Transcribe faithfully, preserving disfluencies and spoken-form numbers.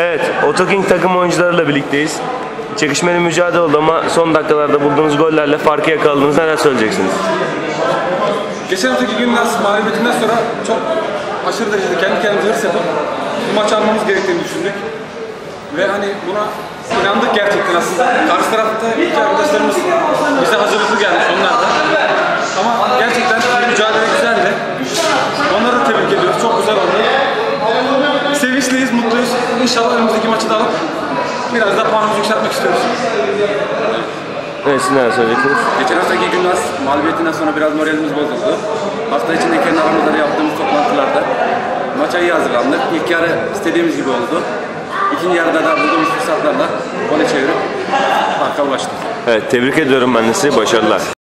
Evet, Otoking takım oyuncularıyla birlikteyiz. Çekişmeli mücadele oldu ama son dakikalarda bulduğunuz gollerle farkı yakaladınız. Neler söyleyeceksiniz? Geçen haftaki günler mağlubiyetinden sonra çok aşırı derecede kendi kendimize hırs yapıp bu maçı almamız gerektiğini düşündük. Ve hani buna inandık gerçekten aslında. Karşı tarafta iki arkadaşlarımız bize hazırlıklı gelmiş onlar da. Ama gerçekten mücadele güzeldi. Onları da tebrik ediyoruz. Çok güzel oldu. Sevinçliyiz, mutluyuz. İnşallah önümüzdeki maçı da alıp biraz da puanımızı yükseltmek istiyoruz. Evet, siz neler söyleyeceksiniz? Geçen haftaki Gümrüz mağlubiyetinden sonra biraz moralimiz bozuldu. Hafta içinde kendi aramızda yaptığımız toplantılarda maça iyi hazırlandık. İlk yarı istediğimiz gibi oldu. İkinci yarıda da bulduğumuz fırsatlarla gole çevirip farka ulaştık. Evet, tebrik ediyorum ben de sizi. Başarılar.